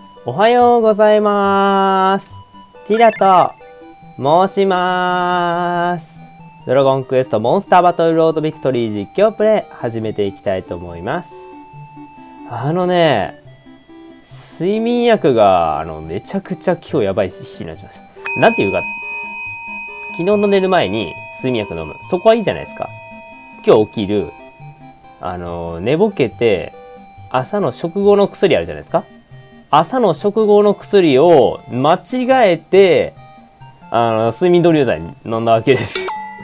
おはようございます。ティラと申します。ドラゴンクエストモンスターバトルロードビクトリー実況プレイ始めていきたいと思います。睡眠薬がめちゃくちゃ今日やばい日になっちゃいます。なんていうか、昨日の寝る前に睡眠薬飲む。そこはいいじゃないですか。今日起きる、寝ぼけて朝の食後の薬あるじゃないですか。朝の食後の薬を間違えて、睡眠導入剤飲んだわけです。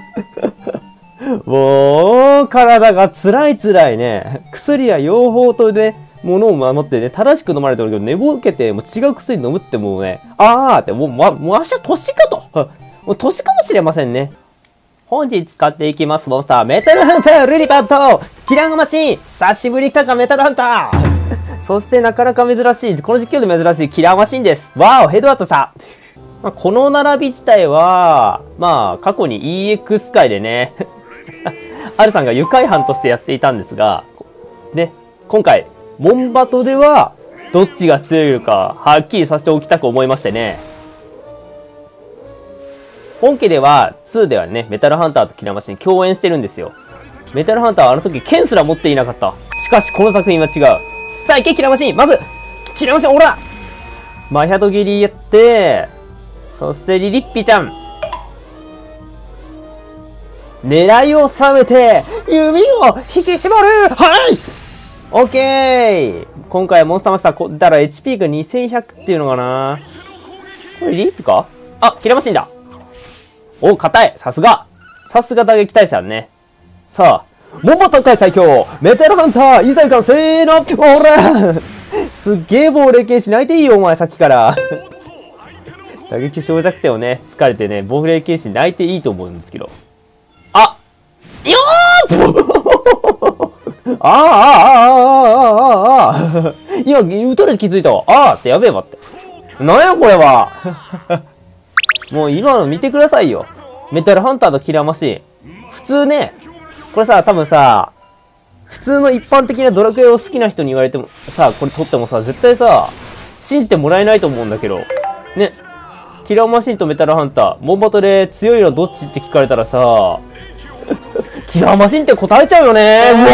もう、体が辛いね。薬は用法とね、ものを守ってね、正しく飲まれてるけど、寝ぼけて、もう違う薬飲むってもうね、って、もう明日年かと。もう年かもしれませんね。本日使っていきますモンスター、メタルハンター、リリパット、キラーマシン、久しぶりに来たか、メタルハンター。そしてなかなか珍しい、この実況で珍しいキラーマシンです。わお、ヘッドアットさ。この並び自体は、過去に EX 界でね、アルさんが愉快犯としてやっていたんですが、ね、今回、モンバトでは、どっちが強いのか、はっきりさせておきたく思いましてね。本家では、2ではね、メタルハンターとキラーマシン共演してるんですよ。メタルハンターはあの時、剣すら持っていなかった。しかし、この作品は違う。さあ、行け、キラーマシンまず、キラーマシン、オラマヒャドギリやって、そしてリリッピちゃん。狙いを定めて、弓を引き絞るはいオッケー今回はモンスターマスター、だから HP が2100っていうのかなこれリリッピかあ、キラーマシンだお、硬いさすが打撃耐性あるね。さあ、モンバト界最強メタルハンターいざいかんせーのおらすっげえ亡霊剣士泣いていいよお前さっきから打撃小弱点をね、疲れてね、亡霊剣士泣いていいと思うんですけど。あよー今、撃たれて気づいたわ。ってやべえわって。なんやこれはもう今の見てくださいよ。メタルハンターとキラーマシン。普通ね、これさ、多分さ、普通の一般的なドラクエを好きな人に言われても、さ、これ撮ってもさ、絶対さ、信じてもらえないと思うんだけど。ね。キラーマシンとメタルハンター、モンバトで強いのどっちって聞かれたらさ、キラーマシンって答えちゃうよねー。うわ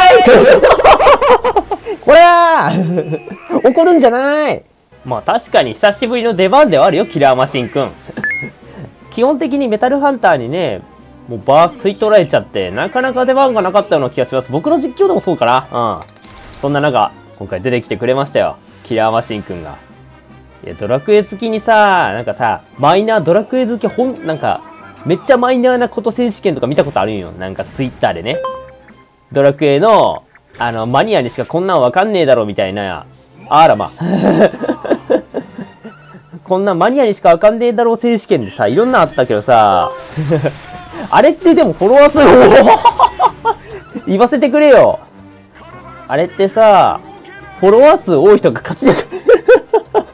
ーいこれー怒るんじゃない。確かに久しぶりの出番ではあるよ、キラーマシンくん。基本的にメタルハンターにね、もうバー吸い取られちゃって、なかなか出番がなかったような気がします。僕の実況でもそうかな。そんな中、今回出てきてくれましたよ。キラーマシンくんが。いや、ドラクエ好きにさ、なんかさ、マイナードラクエ好きなんか、めっちゃマイナーなこと選手権とか見たことあるんよ。なんかツイッターでね。ドラクエの、マニアにしかこんなんわかんねえだろみたいな。こんなマニアにしかわかんねえだろう選手権でさ、いろんなあったけどさ、あれってでもフォロワー数言わせてくれよ。あれってさ、フォロワー数多い人が勝ちだから。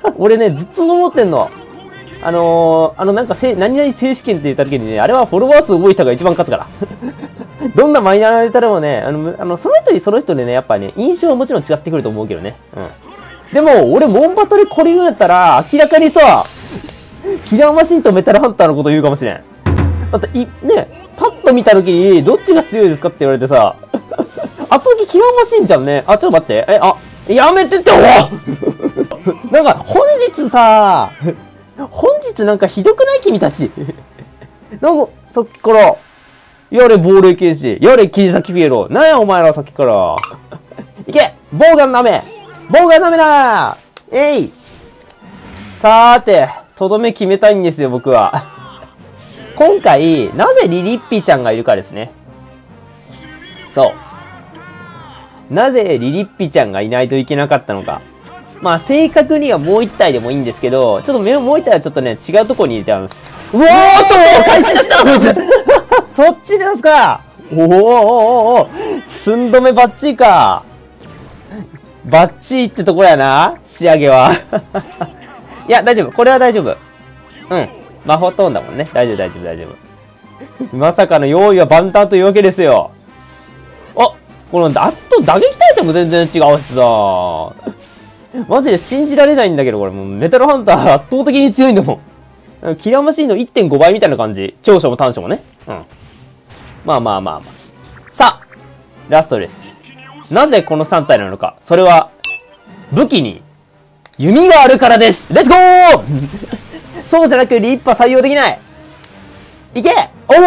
俺ね、ずっと思ってんの。なんか何々選手権って言った時にね、あれはフォロワー数多い人が一番勝つから。どんなマイナーなネタでもね、その人でね、やっぱね、印象はもちろん違ってくると思うけどね。でも、俺、モンバトでこれ言うんやったら、明らかにさ、キラーマシンとメタルハンターのこと言うかもしれん。だって、ね、パッと見た時に、どっちが強いですかって言われてさ、後時キラーマシンじゃんね。ちょっと待って。やめてって、なんか、本日なんかひどくない君たち。なんか、さっきから、やれ亡霊剣士、やれ切り裂きピエロ。なんやお前らさっきから。いけボウガンダメだえいさーて、とどめ決めたいんですよ、僕は。今回、なぜリリッピちゃんがいるかですね。そう。なぜリリッピちゃんがいないといけなかったのか。正確にはもう一体でもいいんですけど、ちょっともう一体はちょっとね、違うところに入れてあるんです。うおーっと開始したそっちですか寸止めバッチリか。バッチリってところやな、仕上げは。いや、大丈夫。これは大丈夫。魔法トーンだもんね。大丈夫。まさかの用意は万端というわけですよ。この打撃耐性も全然違うしさ。 マジで信じられないんだけど、これもうメタルハンター圧倒的に強いんだもん。キラーマシンの 1.5 倍みたいな感じ。長所も短所もね。うん。まあまあまあまあ。さあ、ラストです。なぜこの3体なのか。それは、武器に弓があるからです。レッツゴーそうじゃなくリッパ採用できない。いけ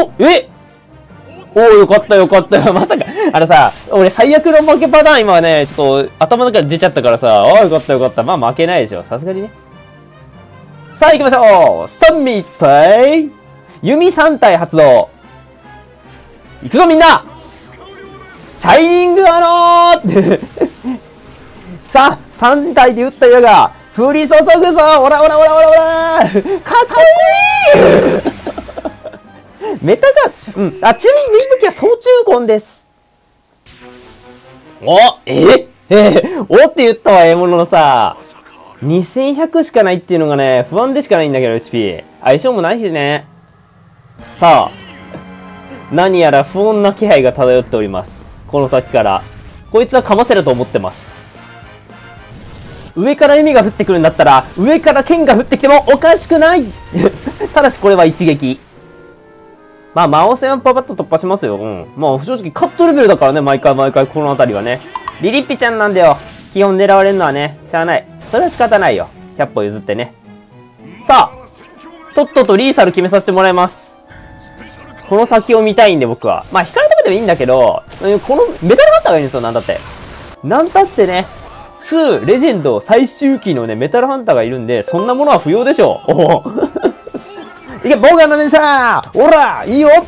およかったよかったよ。まさか、さ、俺最悪の負けパターン今はね、ちょっと頭の中で出ちゃったからさ、よかったよかった。まあ負けないでしょ。さすがにね。さあ行きましょう。スタンミッ体弓3体発動。行くぞみんなシャイニングアローさあ、3体で撃った矢が降り注ぐぞ。オラオラオラオラオラかっこいいメタが、ちなみにメイン武器は総中根です。おおって言ったわ、もののさ、2100しかないっていうのがね、不安でしかないんだけど、HP。相性もないしね。さあ、何やら不穏な気配が漂っております。この先から。こいつはかませると思ってます。上から弓が降ってくるんだったら、上から剣が降ってきてもおかしくないただしこれは一撃。まあ、魔王戦はパパッと突破しますよ。うん。まあ、正直カットレベルだからね、毎回この辺りはね。リリッピちゃんなんだよ。基本狙われるのはね、しゃあない。それは仕方ないよ。100歩譲ってね。さあ、とっととリーサル決めさせてもらいます。この先を見たいんで僕は。まあ、引かれた目でもいいんだけど、このメタルハンターがいいんですよ、なんだって。なんたってね、2レジェンド最終期のね、メタルハンターがいるんで、そんなものは不要でしょう。おおいけ、ボーガンの連射おらいいよ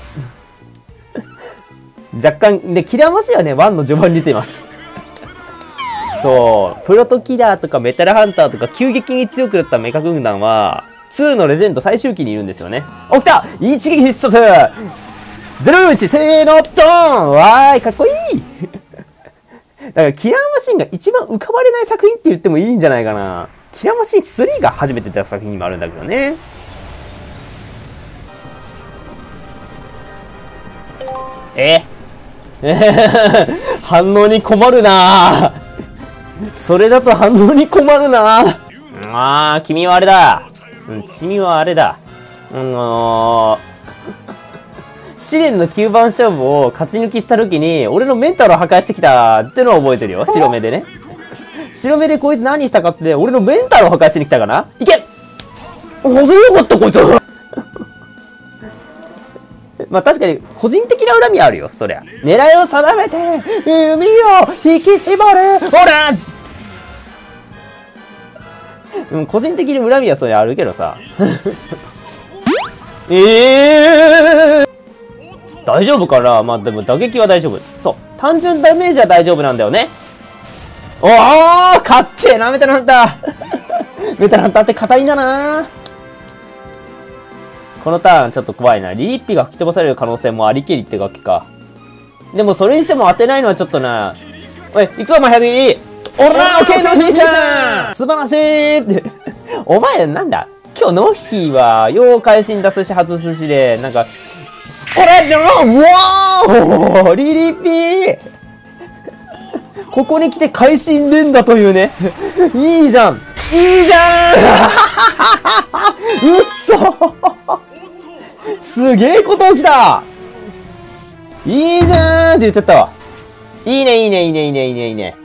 若干、で、キラーマシンはね、1の序盤に出ています。そう、プロトキラーとかメタルハンターとか急激に強くなったメカ軍団は、2のレジェンド最終期にいるんですよね。お、来た一撃必殺01せーのドーンわーい、かっこいいだから、キラーマシンが一番浮かばれない作品って言ってもいいんじゃないかな。キラーマシン3が初めて出た作品にもあるんだけどね。反応に困るなそれだと反応に困るな君はあれだ。君はあれだ。試練の9番勝負を勝ち抜きした時に、俺のメンタルを破壊してきたってのは覚えてるよ。白目でね。白目でこいつ何したかって、俺のメンタルを破壊しに来たかないけそれよかったこいつまあ確かに個人的な恨みはあるよ、そりゃ。狙いを定めて、弓を引き絞るほら個人的に恨みはそりゃあるけどさ。大丈夫かな。まあでも打撃は大丈夫。そう。単純ダメージは大丈夫なんだよね。おー勝ってえな、メタルハンターメタルハンターって硬いんだなこのターンちょっと怖いな。リリッピが吹き飛ばされる可能性もありけりってわけか。でもそれにしても当てないのはちょっとな。おい、行くぞ、マハディオラーオッケーノーヒーちゃん素晴らしいってお前なんだ今日ノッヒーは、よう会心出すし外すしで、なんか、うわーリリッピーここに来て会心連打というね。いいじゃんいいじゃんうっそすげえこと起きたいいじゃんって言っちゃったわ。いいねいいねいいねいいねいいねいいね。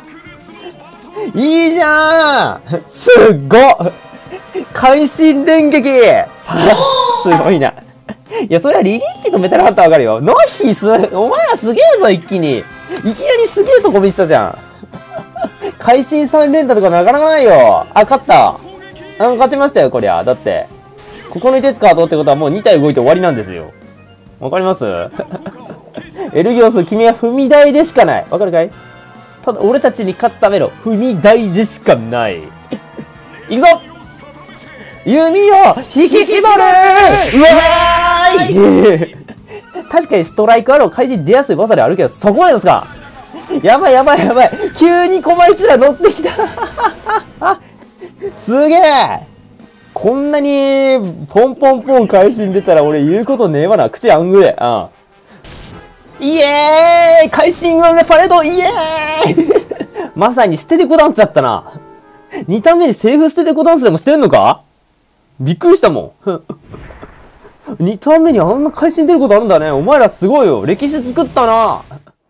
いいじゃんすっごっ会心連撃すごいな。いや、それはリリッピとメタルハンターわかるよ。ノッヒーお前らすげえぞ、一気に。いきなりすげえとこ見せたじゃん。会心3連打とかなかなかないよ。あ、勝った。勝ちましたよ、こりゃ。だって。ここに手使うとってことはもう2体動いて終わりなんですよ。わかりますエルギオス、君は踏み台でしかない。わかるかいただ、俺たちに勝つための踏み台でしかない。いくぞ弓を引き絞るうわーい確かにストライクアロー開始出やすい技であるけど、そこなんですかやばいやばいやばい急に狛石ら乗ってきたすげえこんなにポンポンポン会心出たら俺言うことねえわな。口あんぐれ。イエーイ会心運がパレードイエーイまさにステテコダンスだったな。 2ターン目にセーフ捨ててこダンスでもしてんのか？びっくりしたもん。2ターン目にあんな会心出ることあるんだね。お前らすごいよ。歴史作ったな。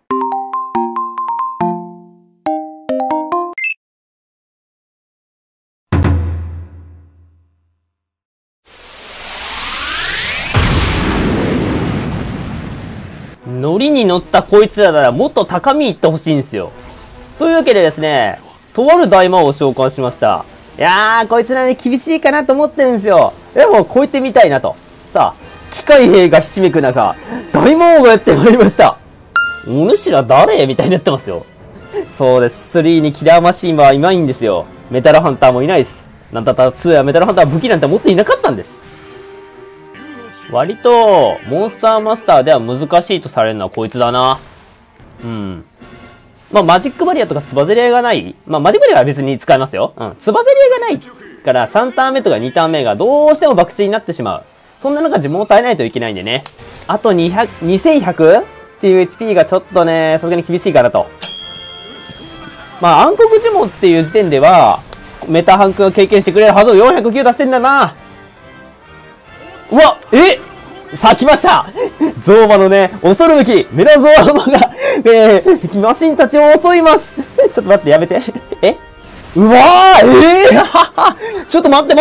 ノリに乗ったこいつらならもっと高み行ってほしいんですよ。というわけでですね、とある大魔王を召喚しました。いやー、こいつらね、厳しいかなと思ってるんですよ。でも、超えてみたいなと。さあ、機械兵がひしめく中、大魔王がやってまいりました。お主ら誰みたいになってますよ。そうです。3にキラーマシーンはいないんですよ。メタルハンターもいないです。なんだったら2やメタルハンターは武器なんて持っていなかったんです。割と、モンスターマスターでは難しいとされるのはこいつだな。うん。まあ、マジックバリアとかつばぜり合いがない。まあ、マジックバリアは別に使えますよ。うん。つばぜり合いがないから、3ターン目とか2ターン目がどうしても爆死になってしまう。そんな中呪文を耐えないといけないんでね。あと2100っていう HP がちょっとね、さすがに厳しいかなと。まあ、暗黒呪文っていう時点では、メタハンクが経験してくれるはずを409出してんだな。うわ、さあ来ましたゾーマのね、恐るべきメラゾーマが、マシンたちを襲いますちょっと待って、やめて。うわーちょっと待って、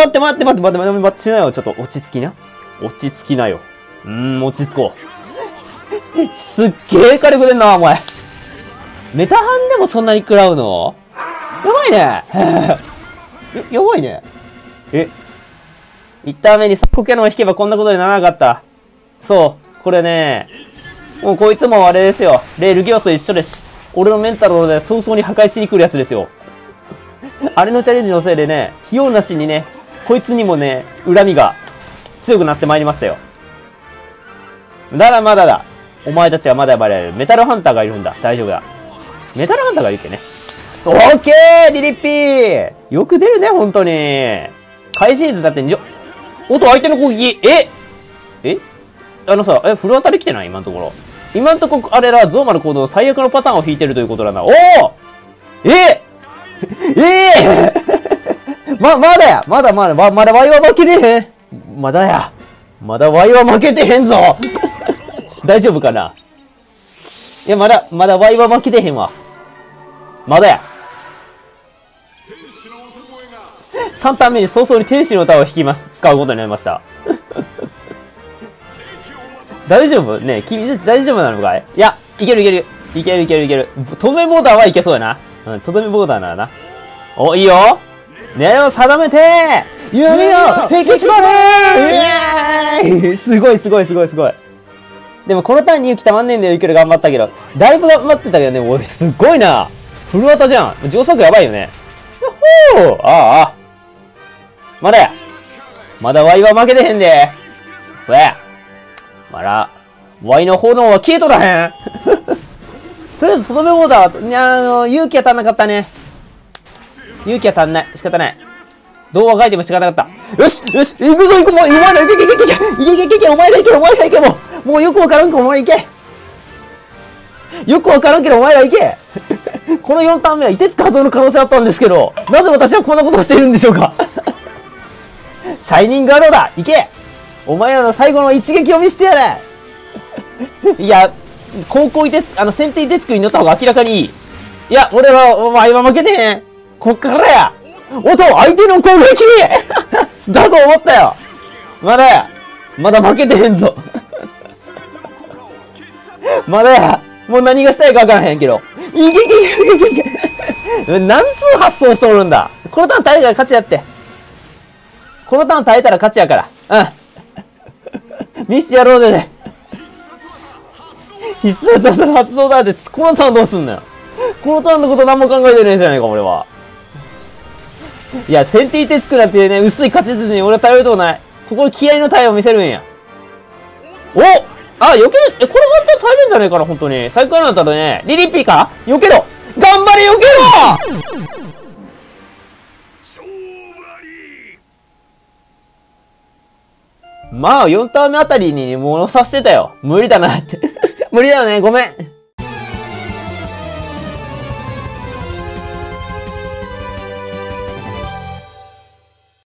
しなよ。ちょっと落ち着きな。落ち着きなよ。落ち着こう。すっげー火力出んな、お前。メタハンでもそんなに食らうの？やばいね。やばいね。1ターン目にサッコキャノンを引けばこんなことにならなかった。そう。これね、もうこいつもあれですよ。ルギオスと一緒です。俺のメンタルをね、早々に破壊しに来るやつですよ。あれのチャレンジのせいでね、費用なしにね、こいつにもね、恨みが強くなってまいりましたよ。だからまだだ。お前たちはまだまだメタルハンターがいるんだ。大丈夫だ。メタルハンターがいるっけね。オッケーリリッピーよく出るね、ほんとに。開始図だっておっと、相手の攻撃、フル当たり来てない今のところ。今のところ、あれら、ゾーマの行動の最悪のパターンを引いてるということなんだ。おおまだやまだワイは負けてへんまだワイは負けてへんぞ大丈夫かないや、まだワイは負けてへんわ。まだや。3ターン目に早々に天使の歌を使うことになりました。大丈夫ね君、大丈夫なのかい？いや、いける。とどめボーダーはいけそうやな。とどめボーダーならな。お、いいよ狙いを定めて弓を引き締まるすごい。でもこのターンに勇気たまんねえんだよ、いくら頑張ったけど。だいぶ頑張ってたけどね、おい、すっごいな。フルワタじゃん。上速やばいよね。よっほーまだワイは負けてへんで。そや。ワイの炎は消えとらへん。とりあえず、そのメモーダー、勇気は足んなかったね。勇気は足んない。仕方ない。動画書いても仕方なかった。よし行くぞお前らいけお前らいけもうよくわからんかお前いけよくわからんけどお前らいけこの4ターン目は凍てつく波動の可能性あったんですけど、なぜ私はこんなことをしているんでしょうかシャイニングアローだいけお前らの最後の一撃を見せてやれいや、先手いてつくに乗った方が明らかにいい。いや、お前は負けてへん。こっからや。おっと、相手の攻撃だと思ったよ。まだ負けてへんぞ。まだや。もう何がしたいかわからへんけど。いけ何通発想しとるんだ。このターン耐えたら勝ちやって。このターン耐えたら勝ちやから。見してやろうぜね。必殺技発動だって、このターンどうすんのよ。このターンのこと何も考えてねえじゃないか、俺は。いや、先手いてつくなってね、薄い勝ち筋に俺は頼るとこない。ここで気合の体を見せるんや。避ける。これワンチャン耐えるんじゃねえかな、本当に。最高なんだったらね、リリッピーか避けろ頑張れ避けろまあ、4ターン目あたりに物させてたよ。無理だなって。無理だよね、ごめん。